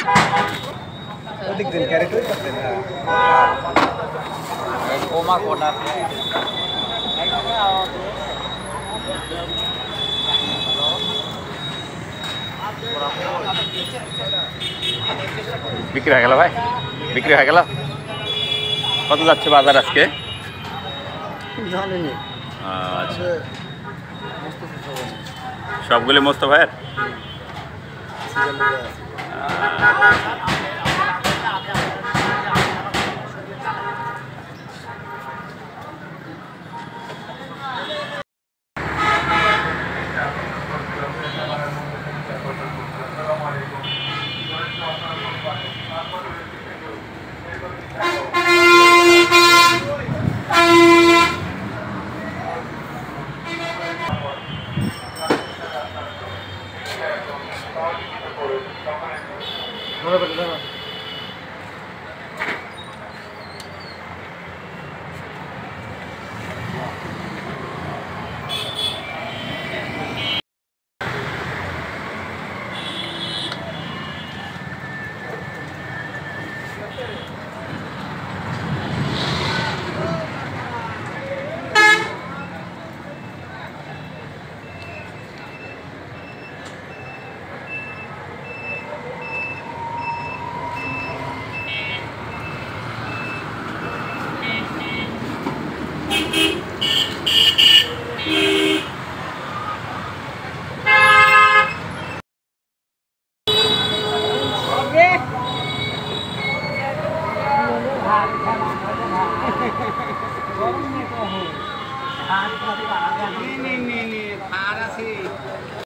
ওদিক দিন ক্যারেট হয়ে যাচ্ছে না কোমা কোটা বিক্রি হয়ে গেল ভাই, বিক্রি হয়ে গেল। কত যাচ্ছে বাজার আজকে? জানিনি। আচ্ছা, সবগুলি মোস্ত ভাইয়ের। মনে পড়ে না।